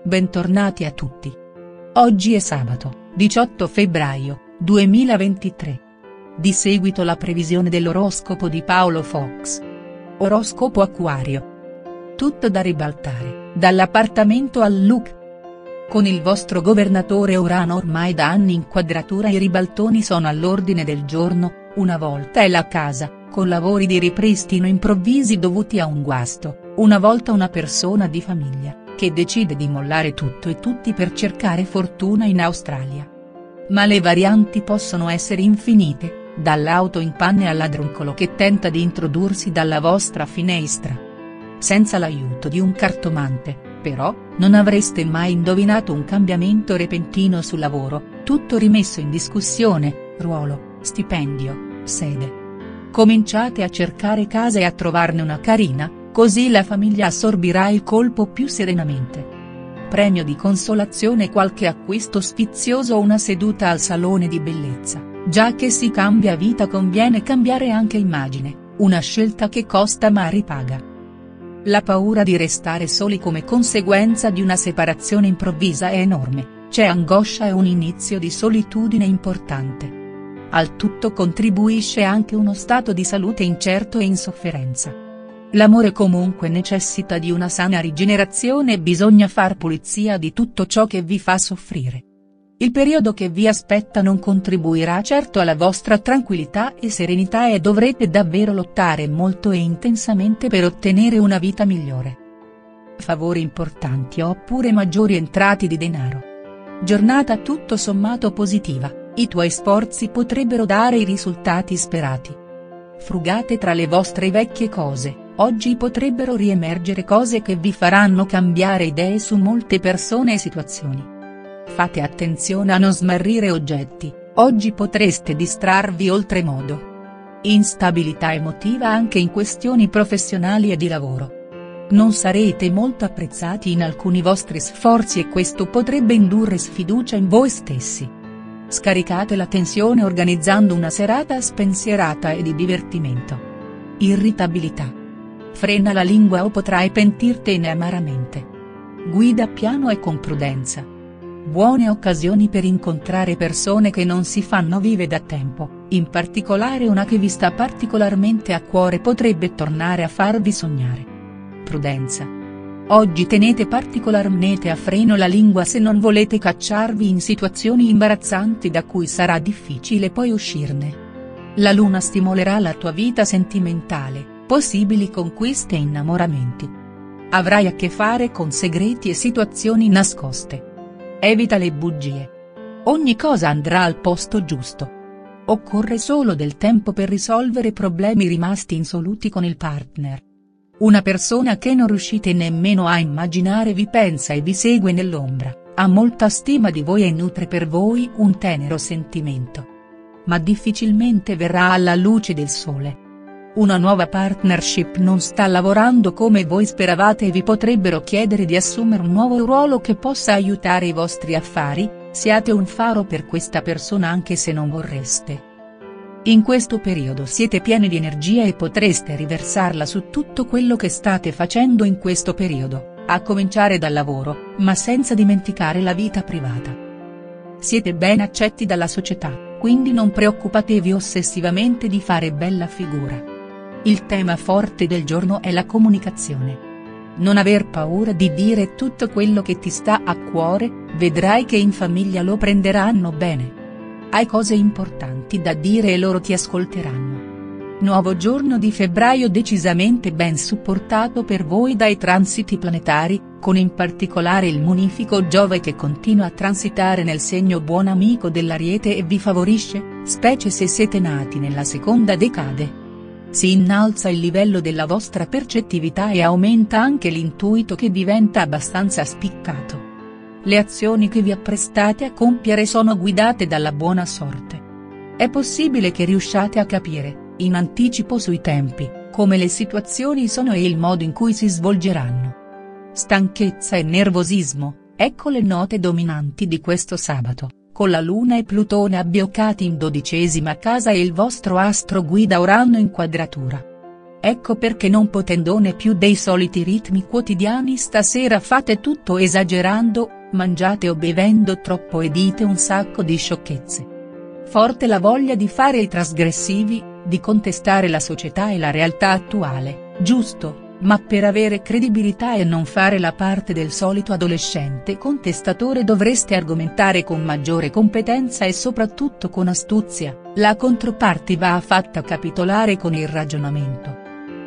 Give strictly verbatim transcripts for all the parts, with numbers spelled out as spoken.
bentornati a tutti. Oggi è sabato, diciotto febbraio, duemilaventitré. Di seguito la previsione dell'oroscopo di Paolo Fox. Oroscopo Acquario. Tutto da ribaltare, dall'appartamento al look. Con il vostro governatore Urano ormai da anni in quadratura i ribaltoni sono all'ordine del giorno, una volta è la casa, con lavori di ripristino improvvisi dovuti a un guasto, una volta una persona di famiglia, che decide di mollare tutto e tutti per cercare fortuna in Australia. Ma le varianti possono essere infinite, dall'auto in panne al ladruncolo che tenta di introdursi dalla vostra finestra. Senza l'aiuto di un cartomante, però, non avreste mai indovinato un cambiamento repentino sul lavoro, tutto rimesso in discussione, ruolo, stipendio, sede. Cominciate a cercare casa e a trovarne una carina, così la famiglia assorbirà il colpo più serenamente. Premio di consolazione: qualche acquisto sfizioso o una seduta al salone di bellezza, già che si cambia vita conviene cambiare anche immagine, una scelta che costa ma ripaga. La paura di restare soli come conseguenza di una separazione improvvisa è enorme, c'è angoscia e un inizio di solitudine importante. Al tutto contribuisce anche uno stato di salute incerto e in sofferenza. L'amore comunque necessita di una sana rigenerazione e bisogna far pulizia di tutto ciò che vi fa soffrire. Il periodo che vi aspetta non contribuirà certo alla vostra tranquillità e serenità e dovrete davvero lottare molto e intensamente per ottenere una vita migliore. Favori importanti oppure maggiori entrate di denaro. Giornata tutto sommato positiva, i tuoi sforzi potrebbero dare i risultati sperati. Frugate tra le vostre vecchie cose. Oggi potrebbero riemergere cose che vi faranno cambiare idee su molte persone e situazioni. Fate attenzione a non smarrire oggetti, oggi potreste distrarvi oltremodo. Instabilità emotiva anche in questioni professionali e di lavoro. Non sarete molto apprezzati in alcuni vostri sforzi e questo potrebbe indurre sfiducia in voi stessi. Scaricate la tensione organizzando una serata spensierata e di divertimento. Irritabilità. Frena la lingua o potrai pentirtene amaramente. Guida piano e con prudenza. Buone occasioni per incontrare persone che non si fanno vive da tempo, in particolare una che vi sta particolarmente a cuore potrebbe tornare a farvi sognare. Prudenza. Oggi tenete particolarmente a freno la lingua se non volete cacciarvi in situazioni imbarazzanti da cui sarà difficile poi uscirne. La luna stimolerà la tua vita sentimentale. Possibili conquiste e innamoramenti. Avrai a che fare con segreti e situazioni nascoste. Evita le bugie. Ogni cosa andrà al posto giusto. Occorre solo del tempo per risolvere problemi rimasti insoluti con il partner. Una persona che non riuscite nemmeno a immaginare vi pensa e vi segue nell'ombra, ha molta stima di voi e nutre per voi un tenero sentimento. Ma difficilmente verrà alla luce del sole. Una nuova partnership non sta lavorando come voi speravate e vi potrebbero chiedere di assumere un nuovo ruolo che possa aiutare i vostri affari, siate un faro per questa persona anche se non vorreste. In questo periodo siete pieni di energia e potreste riversarla su tutto quello che state facendo in questo periodo, a cominciare dal lavoro, ma senza dimenticare la vita privata. Siete ben accetti dalla società, quindi non preoccupatevi ossessivamente di fare bella figura. Il tema forte del giorno è la comunicazione. Non aver paura di dire tutto quello che ti sta a cuore, vedrai che in famiglia lo prenderanno bene. Hai cose importanti da dire e loro ti ascolteranno. Nuovo giorno di febbraio decisamente ben supportato per voi dai transiti planetari, con in particolare il munifico Giove che continua a transitare nel segno buon amico dell'Ariete e vi favorisce, specie se siete nati nella seconda decade. Si innalza il livello della vostra percettività e aumenta anche l'intuito che diventa abbastanza spiccato. Le azioni che vi apprestate a compiere sono guidate dalla buona sorte. È possibile che riusciate a capire, in anticipo sui tempi, come le situazioni sono e il modo in cui si svolgeranno. Stanchezza e nervosismo, ecco le note dominanti di questo sabato. Con la Luna e Plutone abbioccati in dodicesima casa e il vostro astro guida Urano in quadratura. Ecco perché non potendone più dei soliti ritmi quotidiani stasera fate tutto esagerando, mangiate o bevendo troppo e dite un sacco di sciocchezze. Forte la voglia di fare i trasgressivi, di contestare la società e la realtà attuale, giusto, ma per avere credibilità e non fare la parte del solito adolescente contestatore dovreste argomentare con maggiore competenza e soprattutto con astuzia, la controparte va fatta capitolare con il ragionamento.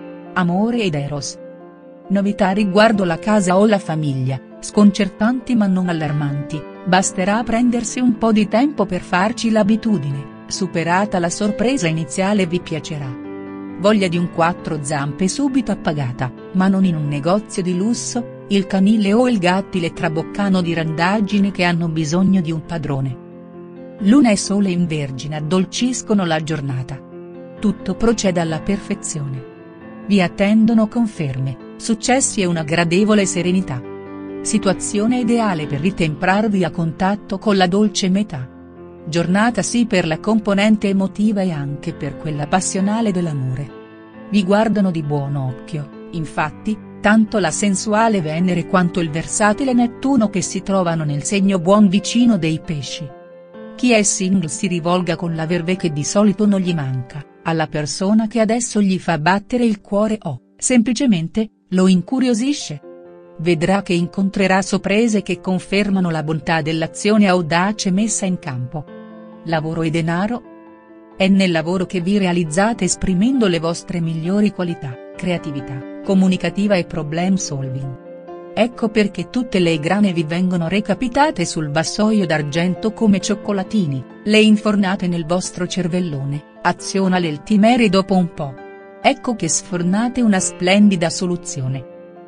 Amore ed eros. Novità riguardo la casa o la famiglia, sconcertanti ma non allarmanti, basterà prendersi un po' di tempo per farci l'abitudine, superata la sorpresa iniziale vi piacerà. Voglia di un quattro zampe subito appagata, ma non in un negozio di lusso, il canile o il gattile traboccano di randaggine che hanno bisogno di un padrone. Luna e sole in Vergine addolciscono la giornata. Tutto procede alla perfezione. Vi attendono conferme, successi e una gradevole serenità. Situazione ideale per ritemprarvi a contatto con la dolce metà. Giornata sì per la componente emotiva e anche per quella passionale dell'amore. Vi guardano di buon occhio, infatti, tanto la sensuale Venere quanto il versatile Nettuno che si trovano nel segno buon vicino dei pesci. Chi è single si rivolga con la verve che di solito non gli manca, alla persona che adesso gli fa battere il cuore o, semplicemente, lo incuriosisce. Vedrà che incontrerà sorprese che confermano la bontà dell'azione audace messa in campo. Lavoro e denaro? È nel lavoro che vi realizzate esprimendo le vostre migliori qualità, creatività, comunicativa e problem solving. Ecco perché tutte le grane vi vengono recapitate sul vassoio d'argento come cioccolatini, le infornate nel vostro cervellone, aziona l'eltimere e dopo un po'. Ecco che sfornate una splendida soluzione.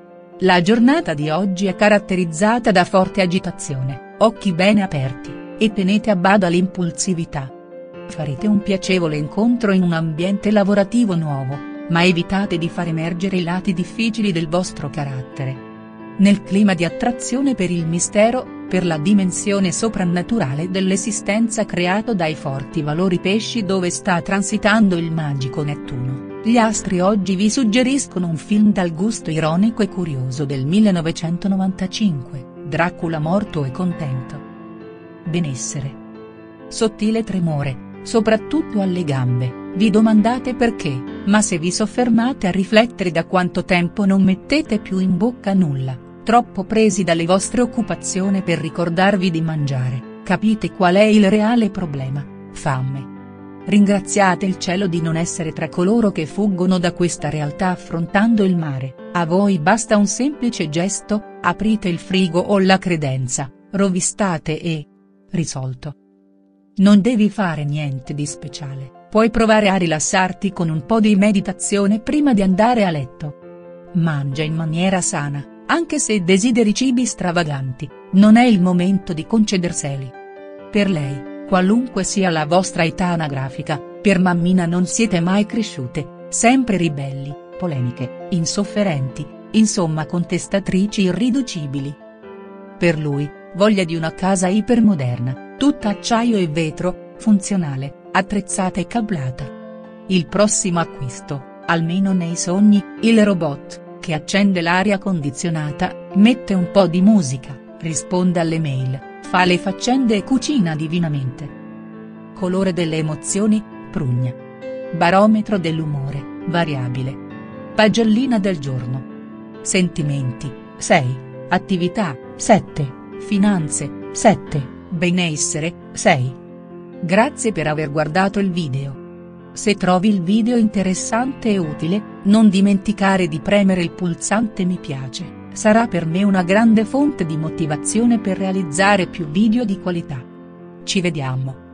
La giornata di oggi è caratterizzata da forte agitazione, occhi bene aperti, e tenete a bada l'impulsività. Farete un piacevole incontro in un ambiente lavorativo nuovo, ma evitate di far emergere i lati difficili del vostro carattere. Nel clima di attrazione per il mistero, per la dimensione soprannaturale dell'esistenza creato dai forti valori pesci dove sta transitando il magico Nettuno, gli astri oggi vi suggeriscono un film dal gusto ironico e curioso del millenovecentonovantacinque, Dracula morto e contento. Benessere. Sottile tremore, soprattutto alle gambe, vi domandate perché, ma se vi soffermate a riflettere da quanto tempo non mettete più in bocca nulla, troppo presi dalle vostre occupazioni per ricordarvi di mangiare, capite qual è il reale problema: fame. Ringraziate il cielo di non essere tra coloro che fuggono da questa realtà affrontando il mare, a voi basta un semplice gesto, aprite il frigo o la credenza, rovistate e… risolto. Non devi fare niente di speciale, puoi provare a rilassarti con un po' di meditazione prima di andare a letto. Mangia in maniera sana, anche se desideri cibi stravaganti, non è il momento di concederseli. Per lei, qualunque sia la vostra età anagrafica, per mammina non siete mai cresciute, sempre ribelli, polemiche, insofferenti, insomma contestatrici irriducibili. Per lui, voglia di una casa ipermoderna, tutta acciaio e vetro, funzionale, attrezzata e cablata. Il prossimo acquisto, almeno nei sogni, il robot, che accende l'aria condizionata, mette un po' di musica, risponde alle mail, fa le faccende e cucina divinamente. Colore delle emozioni, prugna. Barometro dell'umore, variabile. Pagellina del giorno. Sentimenti, sei, attività, sette, finanze, sette, benessere, sei. Grazie per aver guardato il video. Se trovi il video interessante e utile, non dimenticare di premere il pulsante mi piace, sarà per me una grande fonte di motivazione per realizzare più video di qualità. Ci vediamo.